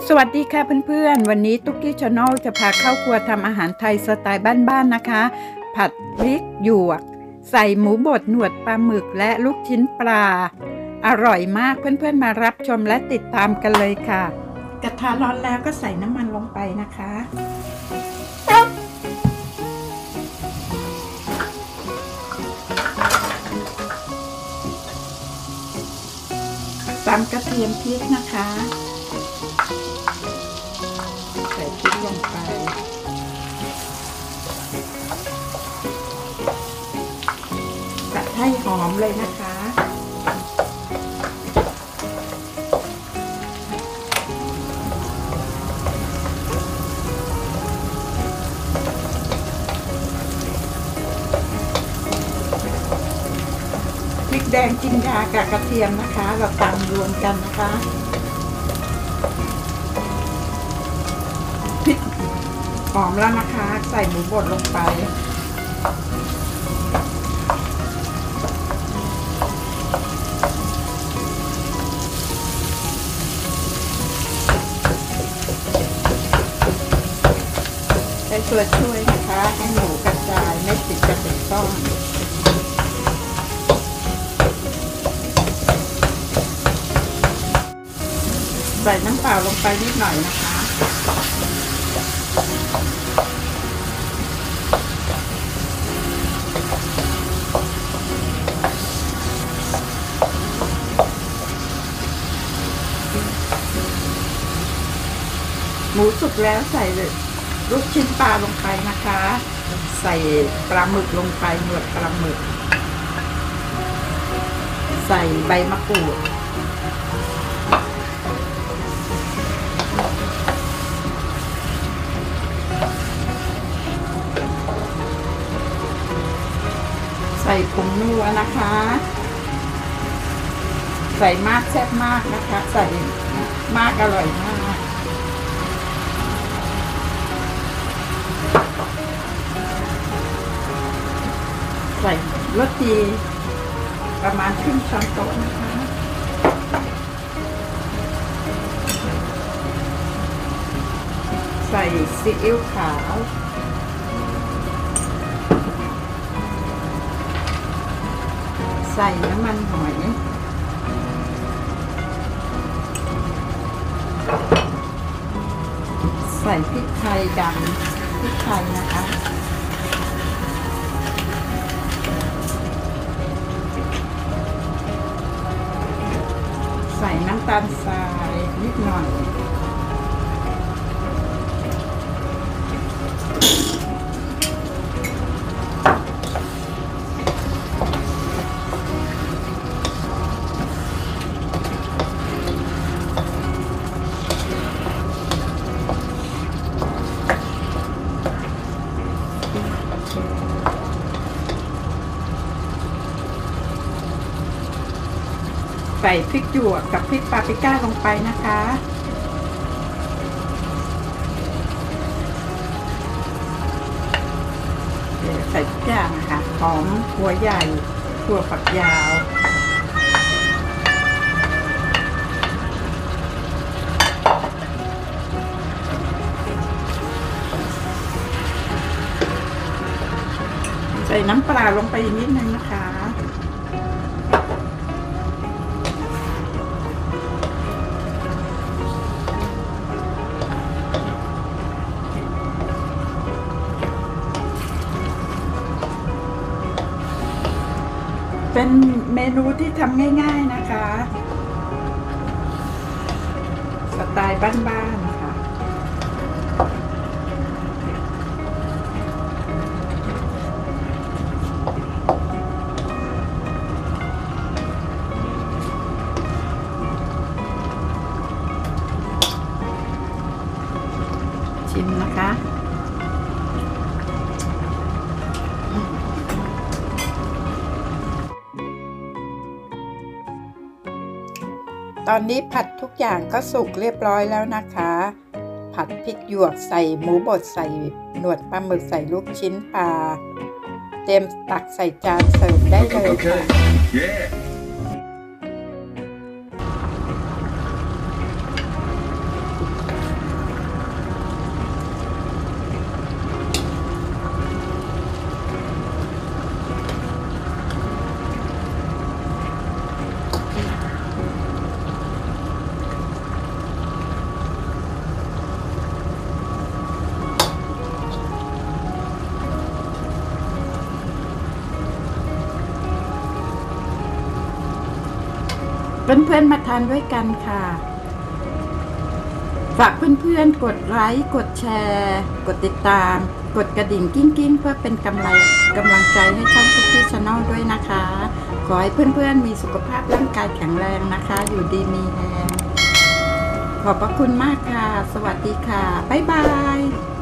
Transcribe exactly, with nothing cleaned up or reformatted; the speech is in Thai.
สวัสดีค่ะเพื่อนๆวันนี้ตุ๊กกี้ชาแนลจะพาเข้าครัวทำอาหารไทยสไตล์บ้านๆนะคะผัดพริกหยวกใส่หมูบดหนวดปลาหมึกและลูกชิ้นปลาอร่อยมากเพื่อนๆมารับชมและติดตามกันเลยค่ะกระทะร้อนแล้วก็ใส่น้ำมันลงไปนะคะตำกระเทียมพริกนะคะใส่พริกลงไปผัดให้หอมเลยนะคะพริกแดงจินดากับกระเทียมนะคะเราตำรวมกันนะคะพริกหอมแล้วนะคะใส่หมูบดลงไปใช้ตัวช่วยนะคะให้หมูกระจายไม่ติดกระติกต้นใส่น้ำเปล่าลงไปนิดหน่อยนะคะหมูสุกแล้วใส่ลูกชิ้นปลาลงไปนะคะใส่ปลาหมึกลงไปหนวดปลาหมึกใส่ใบมะกรูดใส่ผงนัวนะคะใส่มากแซ่บมากนะคะใส่มากอร่อยมากใส่รสดีประมาณครึ่งช้อนโต๊ะนะคะใส่ซีอิ๊วขาวใส่น้ำมันหอยใส่พริกไทยดำพริกไทยนะคะใส่น้ำตาลทรายนิดหน่อยใส่พริกหยวกกับพริกปาปริก้าลงไปนะคะใส่ทุกอย่างนะคะหอมหัวใหญ่ถั่วฝักยาวใส่น้ำปลาลงไปนิดนึงนะคะเป็นเมนูที่ทำง่ายๆนะคะสไตล์บ้านๆค่ะชิมนะคะตอนนี้ผัดทุกอย่างก็สุกเรียบร้อยแล้วนะคะผัดพริกหยวกใส่หมูบดใส่หนวดปลาหมึกใส่ลูกชิ้นปลาเตรียมตักใส่จานเสิร์ฟได้เลยค่ะเพื่อนๆมาทานด้วยกันค่ะฝากเพื่อนๆกดไลค์กดแชร์กดติดตามกดกระดิ่งกิ้งๆเพื่อเป็นกำลังกำลังใจให้ช่องตุ๊กกี้ชาแนลด้วยนะคะขอให้เพื่อนๆมีสุขภาพร่างกายแข็งแรงนะคะอยู่ดีมีแรงขอบพระคุณมากค่ะสวัสดีค่ะบ๊ายบาย